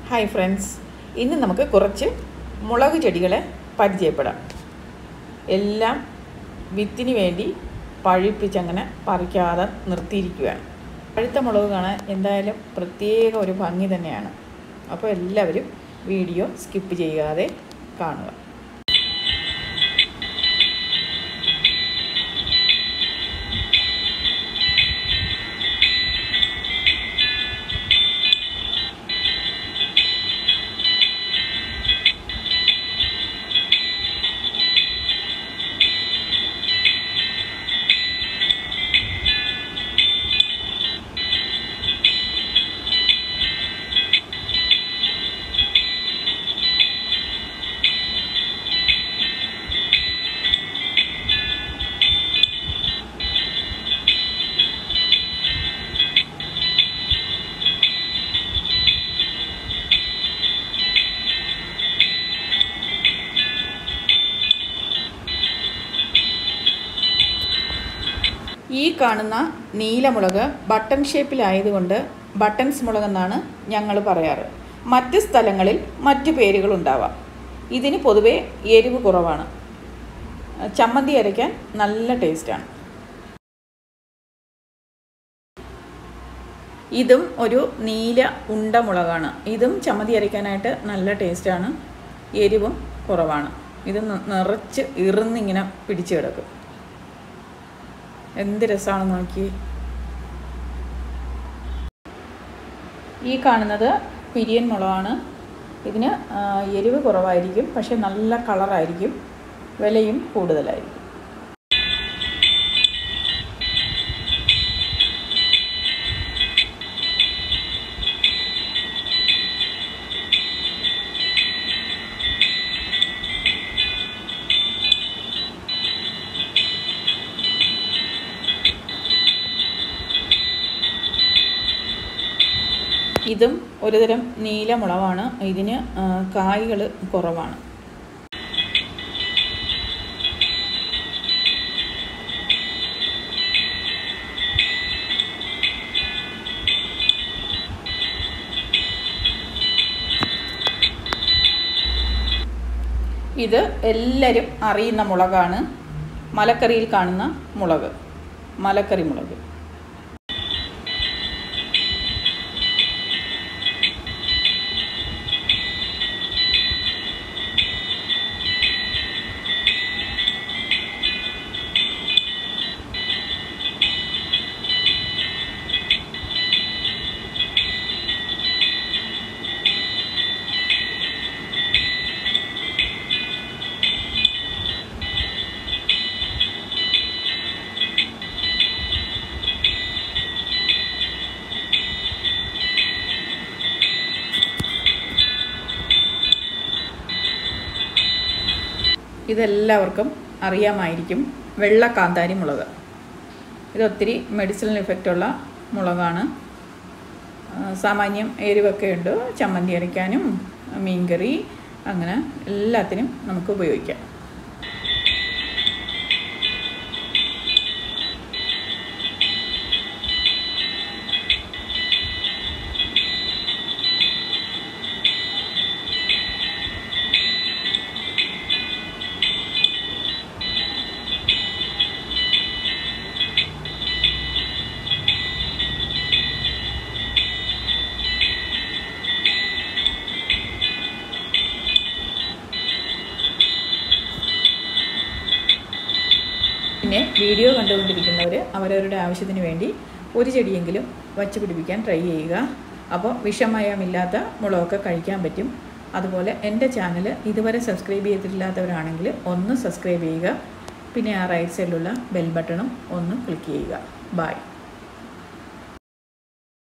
Hi friends, ഇന്ന് നമുക്ക് കുറച്ച് മുളക് ചെടികളെ പരിചയപ്പെടാം. എല്ലാം വിത്തിന് വേണ്ടി പഴുപ്പിച്ചങ്ങനെ പറിക്കാതെ നിർത്തിയിരിക്കുകയാണ്. പഴുത്ത മുളക് കാണാൻ എന്തായാലും പ്രത്യേക ഒരു ഭംഗി തന്നെയാണ്. അപ്പോൾ എല്ലാവരും വീഡിയോ സ്കിപ്പ് ചെയ്യാതെ കാണുക. ഈ കാണുന്ന നീലമുളക് ബട്ടൺ ഷേപ്പിലായതുകൊണ്ട് ബട്ടൺസ് മുളകെന്നാണ് ഞങ്ങൾ പറയാറ്. മറ്റ് സ്ഥലങ്ങളിൽ മറ്റു പേരുകളുണ്ടാവാം. ഇതിന് പൊതുവേ എരിവ് കുറവാണ്. ചമ്മന്തി അരയ്ക്കാൻ നല്ല ടേസ്റ്റാണ്. ഇതും ഒരു നീല ഉണ്ട മുളകാണ്. ഇതും ചമ്മന്തി അരയ്ക്കാനായിട്ട് നല്ല ടേസ്റ്റാണ്. എരിവും കുറവാണ്. ഇത് നിറച്ച് ഇറുന്നിങ്ങനെ പിടിച്ചു കിടക്കും. എന്ത് രസമാണെന്ന് നോക്കി. ഈ കാണുന്നത് പിരിയൻ മുളകാണ്. ഇതിന് എരിവ് കുറവായിരിക്കും, പക്ഷെ നല്ല കളറായിരിക്കും, വിലയും കൂടുതലായിരിക്കും. ഇതും ഒരുതരം നീലമുളകാണ്. ഇതിന് കായ്കൾ കുറവാണ്. ഇത് എല്ലാവരും അറിയുന്ന മുളകാണ്. മലക്കറിയിൽ കാണുന്ന മുളക്, മലക്കറി മുളക്. ഇതെല്ലാവർക്കും അറിയാമായിരിക്കും, വെള്ള കാന്താരി മുളക്. ഇതൊത്തിരി മെഡിസിനൽ ഇഫക്റ്റുള്ള മുളകാണ്. സാമാന്യം എരിവൊക്കെ ഉണ്ട്. ചമ്മന്തി അരയ്ക്കാനും മീൻകറി അങ്ങനെ എല്ലാത്തിനും നമുക്ക് ഉപയോഗിക്കാം. പിന്നെ വീഡിയോ കണ്ടുകൊണ്ടിരിക്കുന്നവർ അവരവരുടെ ആവശ്യത്തിന് വേണ്ടി ഒരു ചെടിയെങ്കിലും വച്ച് പിടിപ്പിക്കാൻ ട്രൈ ചെയ്യുക. അപ്പോൾ വിഷമയമില്ലാത്ത മുളകൊക്കെ കഴിക്കാൻ പറ്റും. അതുപോലെ എൻ്റെ ചാനൽ ഇതുവരെ സബ്സ്ക്രൈബ് ചെയ്തിട്ടില്ലാത്തവരാണെങ്കിൽ ഒന്ന് സബ്സ്ക്രൈബ് ചെയ്യുക. പിന്നെ ആ റൈറ്റ് സൈഡിലുള്ള ബെൽ ബട്ടണും ഒന്ന് ക്ലിക്ക് ചെയ്യുക. ബൈ.